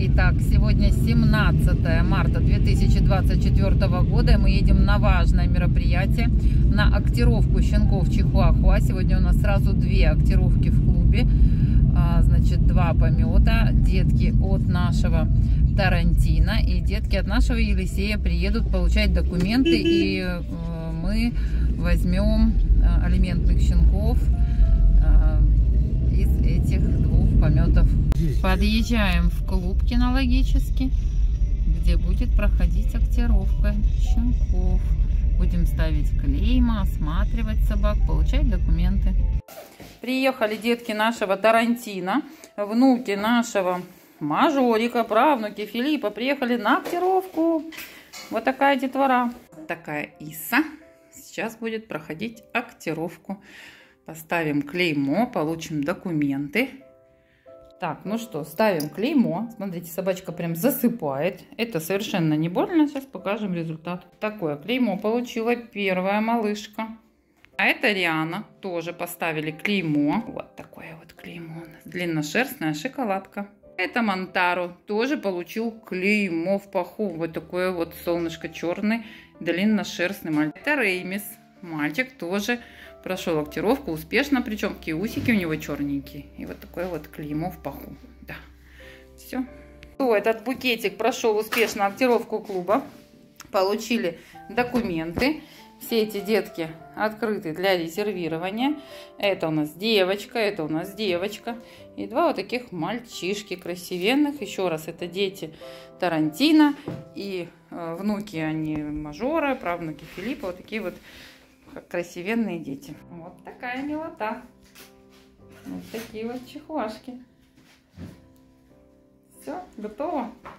Итак, сегодня 17 марта 2024 года, и мы едем на важное мероприятие, на актировку щенков Чихуахуа. Сегодня у нас сразу две актировки в клубе, значит, два помета. Детки от нашего Тарантино и детки от нашего Елисея приедут получать документы, и мы возьмем алиментных щенков из этих двух пометов. Подъезжаем в клуб кинологический, где будет проходить актировка щенков. Будем ставить клейма, осматривать собак, получать документы. Приехали детки нашего Тарантино, внуки нашего Мажорика, правнуки Филиппа приехали на актировку. Вот такая детвора. Такая Иса сейчас будет проходить актировку. Поставим клеймо, получим документы. Так, ну что, ставим клеймо. Смотрите, собачка прям засыпает. Это совершенно не больно. Сейчас покажем результат. Такое клеймо получила первая малышка. А это Риана. Тоже поставили клеймо. Вот такое вот клеймо. Длинношерстная шоколадка. Это Монтару. Тоже получил клеймо в паху. Вот такое вот солнышко черный, длинношерстный мальчик. Это Реймис. Мальчик тоже прошел актировку успешно, причем такие усики у него черненькие. И вот такое вот клеймо в паху. Да, все. Этот букетик прошел успешно актировку клуба. Получили документы. Все эти детки открыты для резервирования. Это у нас девочка, это у нас девочка. И два вот таких мальчишки красивенных. Еще раз, это дети Тарантино. И внуки они Мажора, правнуки Филиппа. Вот такие вот красивенные дети. Вот такая милота. Вот такие вот чихуашки. Все, готово.